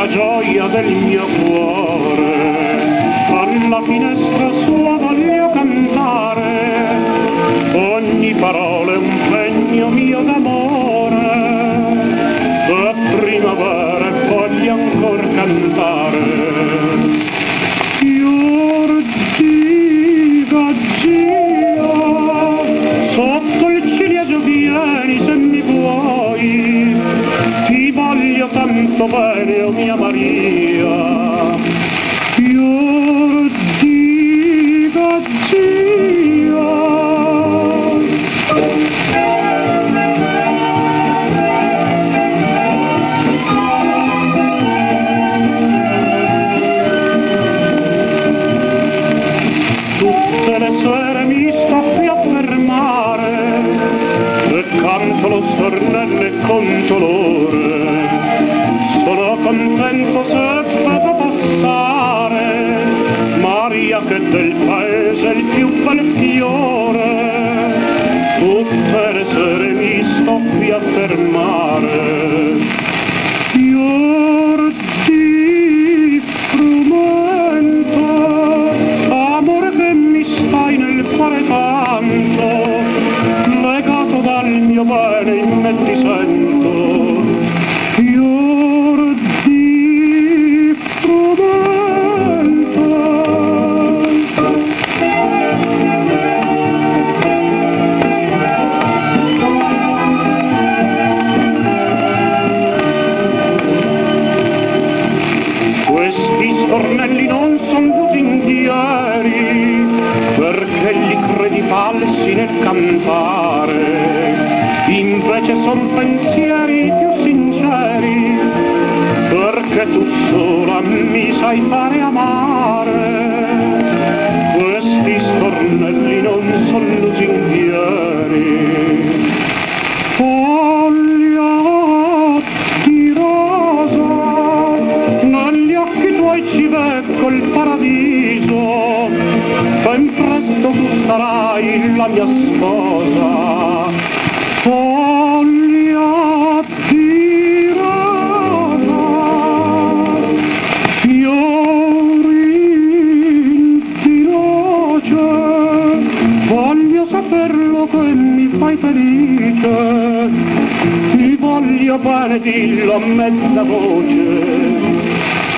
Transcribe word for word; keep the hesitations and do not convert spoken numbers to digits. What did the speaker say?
gioia del mio cuore, alla finestra sua voglio cantare, ogni parola è un pegno mio d'amore, a primavera e voglio ancor cantare. Fior di gaggio, sotto il ciliegio vieni se mi vuoi, ti voglio tanto bene, oh mia Maria. Fior di gaggio. Tutte le sere mi sto qui a fermare e canto lo stornello e conto l'ore. Sono contento se vedo passare Maria che del paese è il più bel fiore. Tutte le sere mi sto qui a fermare. Fior di frumento, amore che mi stai nel cuore tanto, legato dal mio bene in me ti sento. Fior di frumento. Questi stornelli non son lusinghieri, perché li credi falsi nel cantare, invece son pensieri più sinceri, perché tu sola mi sai fare amare. Questi stornelli non son lusinghieri. Foglia di rosa, negli occhi tuoi ci becco il paradiso, ben presto tu sarai la mia sposa. Foglia di rosa, fiori di noce, voglio saperlo che mi fai felice, ti voglio bene, dillo a mezza voce.